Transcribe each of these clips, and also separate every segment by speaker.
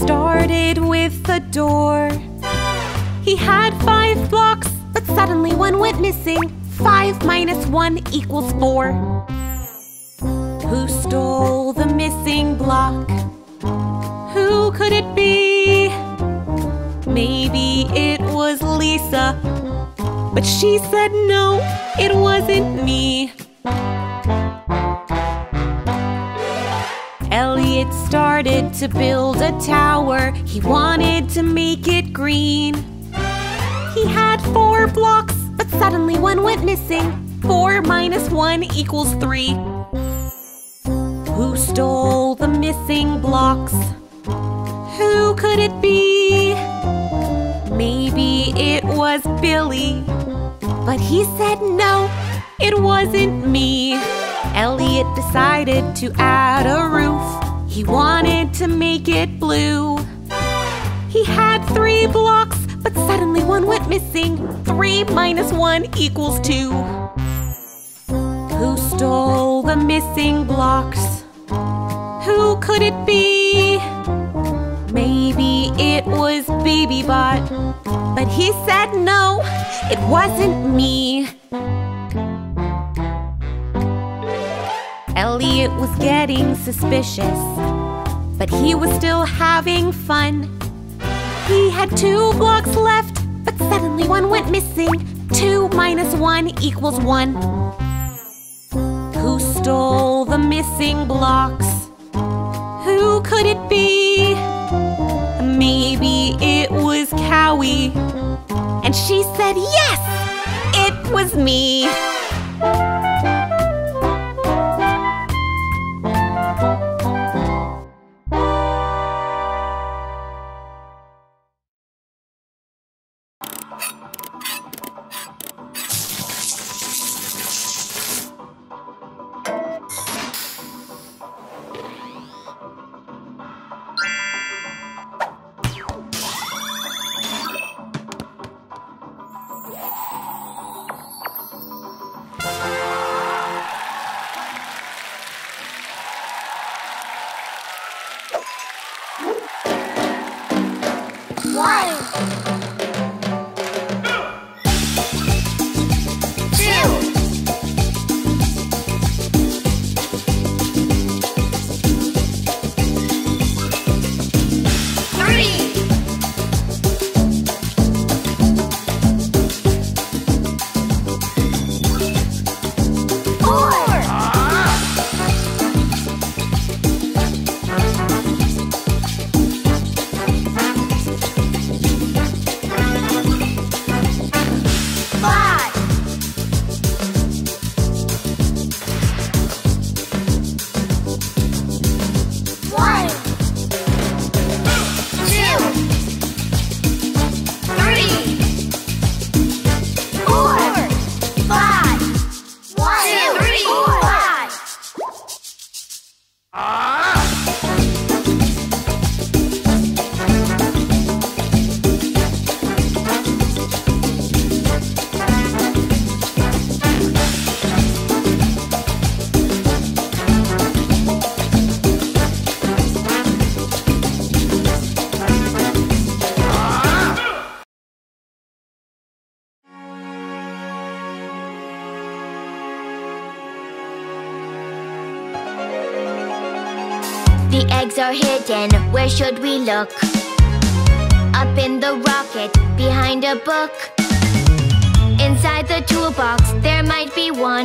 Speaker 1: started with the door. He had 5 blocks, but suddenly one went missing. 5 minus 1 equals 4. Who stole the missing block? Who could it be? Maybe it was Lisa, but she said no, it wasn't me. Elliot started to build a tower. He wanted to make it green. He had 4 blocks, but suddenly one went missing. 4 minus 1 equals 3. Who stole the missing blocks? Who could it be? Maybe it was Billy, but he said no, it wasn't me. Elliot decided to add a roof. He wanted to make it blue. He had 3 blocks, but suddenly one went missing. 3 minus 1 equals 2. Who stole the missing blocks? Who could it be? Maybe it was Baby Bot, but he said no, it wasn't me. Elliot was getting suspicious, but he was still having fun. He had 2 blocks left, but suddenly one went missing. 2 minus 1 equals 1. Who stole the missing blocks? Who could it be? Maybe it was Cowie, and she said yes, it was me.
Speaker 2: The eggs are hidden, where should we look? Up in the rocket, behind a book. Inside the toolbox, there might be one.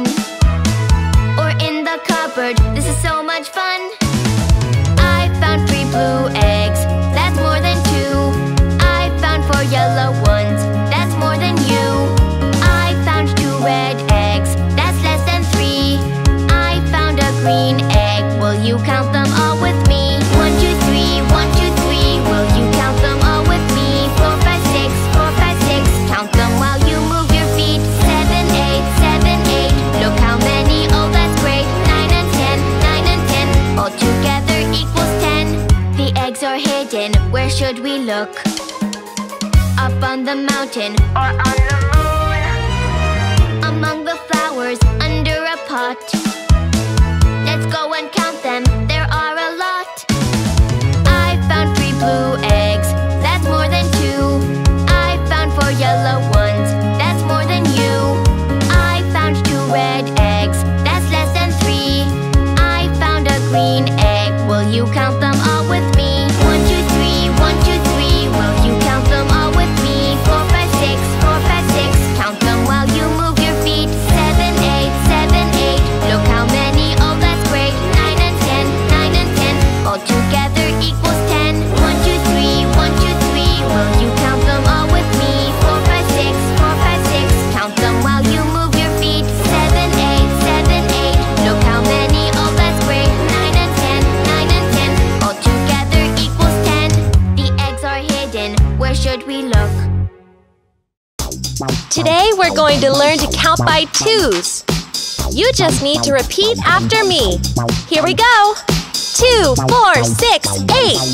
Speaker 2: Or in the cupboard, this is so much fun. I found 3 blue eggs, that's more than 2. I found 4 yellow ones, that's more than you. I found 2 red eggs, that's less than 3. I found a green egg, will you count them all with me? 1, 2, 3, 1, 2, 3, will you count them all with me? 4, 5, 6, 4, 5, 6, count them while you move your feet. 7, 8, 7, 8, look how many, oh that's great. 9 and 10, 9 and 10, all together equals 10. The eggs are hidden, where should we look? Up on the mountain, or on the moon. Among the flowers, under a pot. Let's go and count them, there are a lot. I found 3 blue we look?
Speaker 3: Today we're going to learn to count by twos. You just need to repeat after me. Here we go. 2, 4, 6, 8. 2, 4,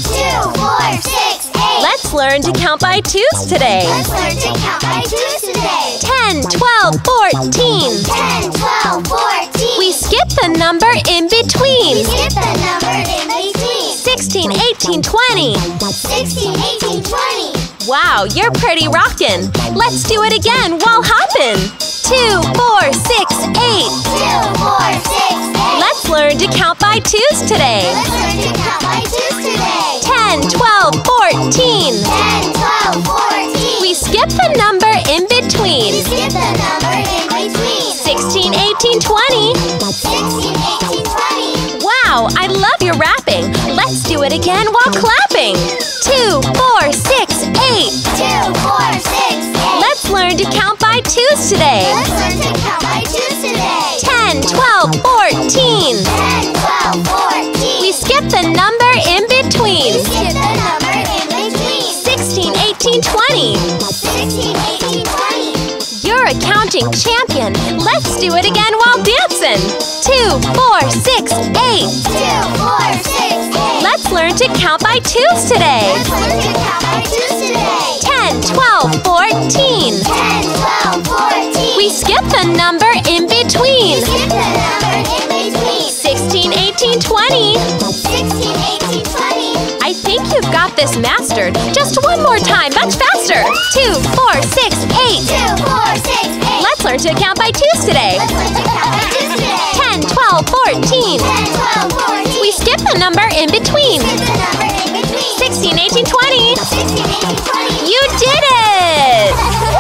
Speaker 3: 6, 8. Let's learn to count by twos today.
Speaker 2: Let's learn to count by twos today.
Speaker 3: 10, 12, 14.
Speaker 2: 10, 12, 14.
Speaker 3: We skip the number in between.
Speaker 2: We skip the number in between.
Speaker 3: 16, 18, 20.
Speaker 2: 16, 18, 20.
Speaker 3: Wow, you're pretty rockin'. Let's do it again while hoppin'. 2, 4, 6, 8.
Speaker 2: 2, 4, 6, 8.
Speaker 3: Let's learn to count by twos today.
Speaker 2: Let's learn to count by twos today.
Speaker 3: 10, 12, 14.
Speaker 2: 10, 12, 14.
Speaker 3: We skip the number in between.
Speaker 2: We skip the number in between.
Speaker 3: 16, 18, 20.
Speaker 2: 16, 18, 20.
Speaker 3: Wow, I love your rapping. Let's do it again while clapping. 2, 4, 6, 8.
Speaker 2: 2, 4, 6, 8.
Speaker 3: Let's learn to count by twos today.
Speaker 2: Let's learn to count by twos today.
Speaker 3: 10, 12, 14.
Speaker 2: 10, 12, 14.
Speaker 3: We skip the number in between.
Speaker 2: We skip the number in between.
Speaker 3: 16, 18, 20.
Speaker 2: 16, 18, 20.
Speaker 3: You're a counting champion. Let's do it again while dancing. 2, 4, 6, 8.
Speaker 2: 2, 4, 6, 8.
Speaker 3: Let's learn to count by twos today.
Speaker 2: Let's learn to count by twos today.
Speaker 3: 10, 12, 14.
Speaker 2: 10, 12, 14.
Speaker 3: We skip the number in between.
Speaker 2: We skip the number in between.
Speaker 3: 16, 18, 20.
Speaker 2: 16, 18, 20.
Speaker 3: I think you've got this mastered. Just one more time, much faster. 2, 4, 6, 8.
Speaker 2: 2, 4, 6, 8.
Speaker 3: Let's learn to count by twos today.
Speaker 2: Let's learn to count by twos today.
Speaker 3: 10, 12, 14.
Speaker 2: 10, 12, 14.
Speaker 3: We skip the number in between.
Speaker 2: Skip the number in between.
Speaker 3: 16, 18, 20.
Speaker 2: 16, 18, 20.
Speaker 3: You did it!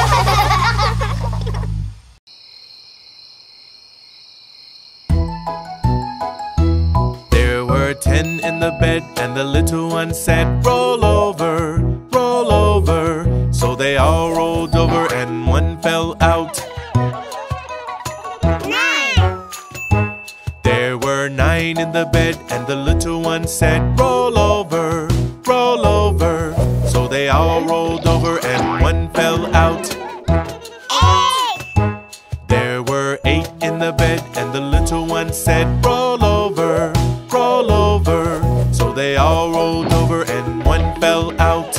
Speaker 4: There were 10 in the bed, and the little one said, roll over, roll over. So they all rolled over, and one fell out.
Speaker 2: 9.
Speaker 4: There were 9 in the bed, and the little one said, roll over, roll over. So they all rolled over, and one fell out.
Speaker 2: 8.
Speaker 4: There were 8 in the bed, and the little one said, roll over, roll over. So they all rolled over, and one fell out.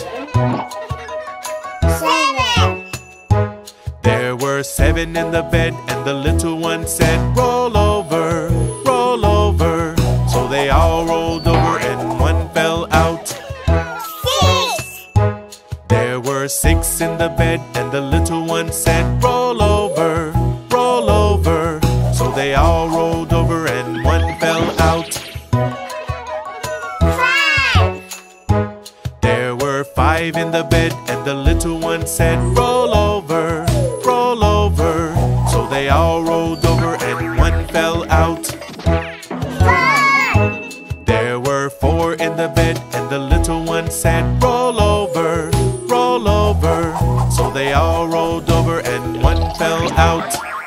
Speaker 2: 7.
Speaker 4: There were 7 in the bed, and the little one said, roll over, roll over. So they all rolled over, and one fell out.
Speaker 2: 6.
Speaker 4: There were 6 in the bed, and the little one said, roll over, roll over. So they all rolled over, and one fell out.
Speaker 2: 5.
Speaker 4: There were 5 in the bed, and the little one said, roll over, roll over. So they all rolled over, and one fell out.
Speaker 2: 4.
Speaker 4: There were 4 in the bed, and the little one said, roll over, roll over. So they all rolled over, and one fell out.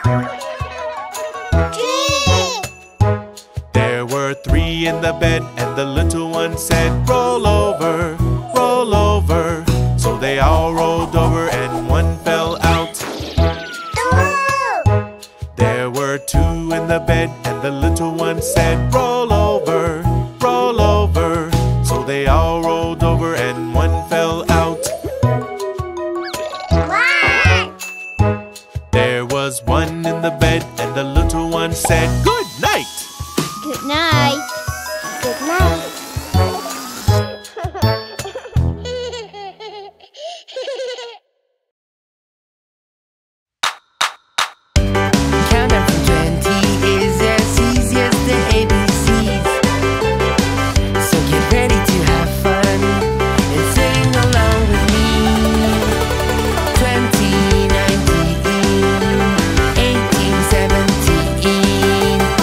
Speaker 2: 3.
Speaker 4: There were 3 in the bed, and the little one said, roll over, roll over. So they all rolled over, and one fell out.
Speaker 2: 2.
Speaker 4: There were 2 in the bed, and the little one said, roll over, roll over. So they all rolled over, and one fell out.
Speaker 2: 1.
Speaker 4: There was 1 in the bed, and the little one said, good night.
Speaker 2: Good night. Good night.
Speaker 5: Countdown from 20 is as easy as the ABCs. So get ready to have fun and sing along with me. 20, 19, 18, 17,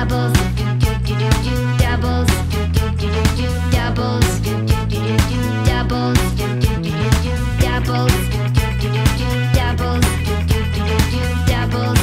Speaker 2: doubles, doubles, doubles, doubles, doubles, doubles, doubles.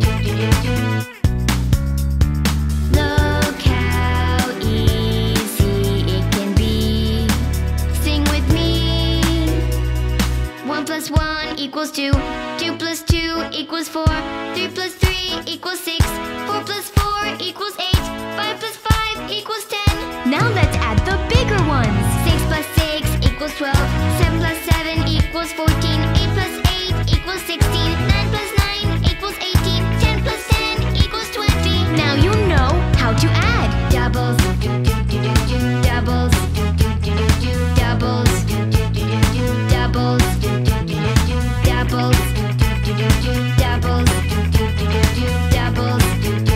Speaker 2: Look how easy it can be. Sing with me. 1 plus 1 equals 2. 2 plus 2 equals 4. 3 plus 3 equals 6. 4 plus 4 equals 8. 5 plus 5 equals 10. Now let's add the bigger ones. 6 plus 6 equals 12. 7 plus 7 equals 14. 8 plus 8 equals 16. 9 plus 9 equals 18. 10 plus 10 equals 20. Now you know how to add. Doubles, doubles, doubles, doubles, doubles, doubles, doubles.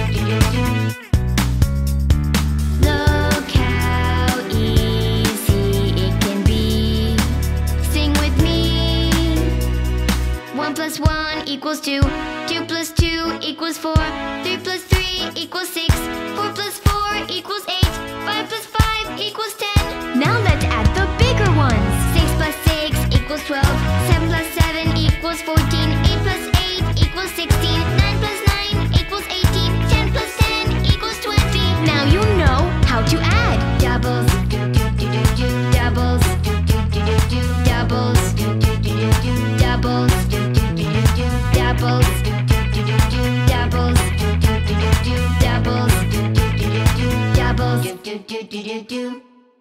Speaker 2: Look how easy it can be. Sing with me. 1 plus 1 equals 2. 2 plus 2 equals 4. 3 plus 3 equals 6. 4 plus 4 equals 8. 5 plus 5 equals 10. Now let's add the bigger ones. 6 plus 6 equals 12. 7 plus 7 equals 14. 8 plus 8 equals 16. 9 plus 9 equals 18. 10 plus 10 equals 20. Now you know how to add. Doubles, doubles, doubles, doubles, doubles, doubles, doubles, doubles.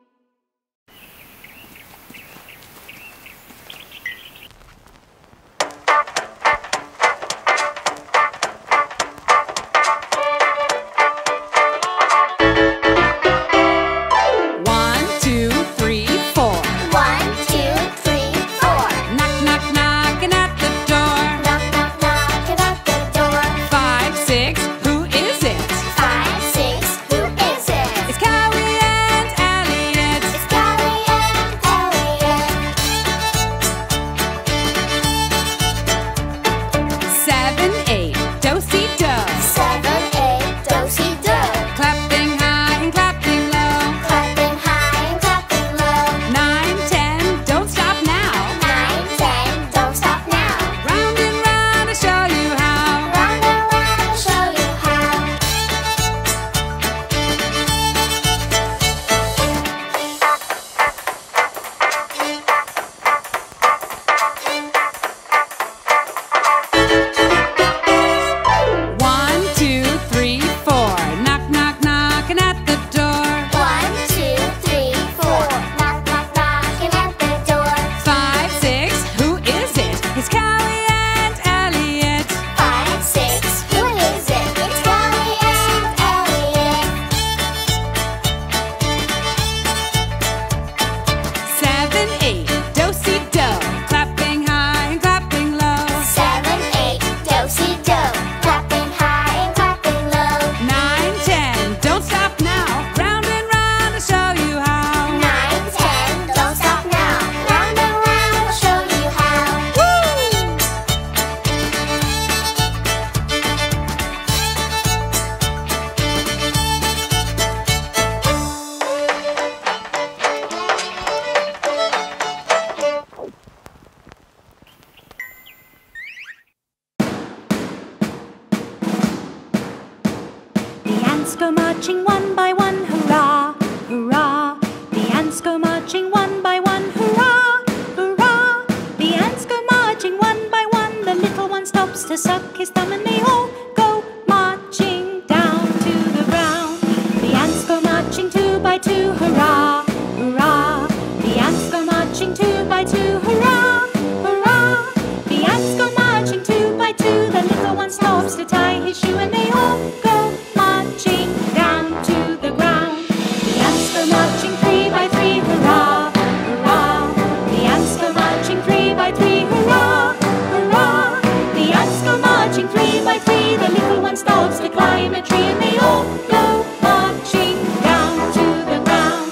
Speaker 1: go marching one by one, hurrah, hurrah. The ants go marching one by one, hurrah, hurrah. The ants go marching one by one. The little one stops to suck his thumb and they all go marching down to the ground. The ants go marching two by two, hurrah, hurrah. The ants go marching two by two, hurrah, hurrah. The ants go marching two by two. The little one stops to tie his shoe and they all go marching down to the ground. The ants go marching three by three, hurrah, hurrah. The ants go marching three by three, hurrah, hurrah. The ants go marching three by three. The little one stops to climb a tree and they all go marching down to the ground.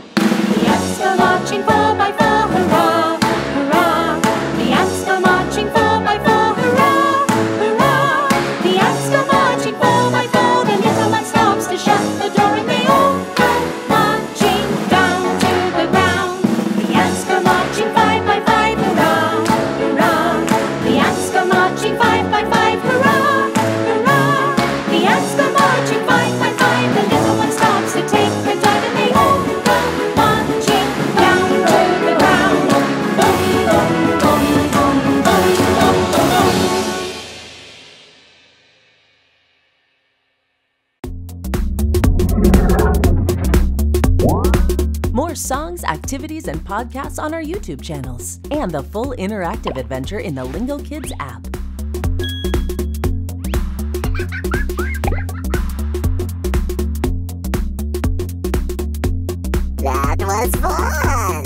Speaker 1: The ants go marching four by four, hurrah, hurrah. The ants go marching four
Speaker 6: More songs, activities, and podcasts on our YouTube channels. And the full interactive adventure in the Lingokids app.
Speaker 7: That was fun!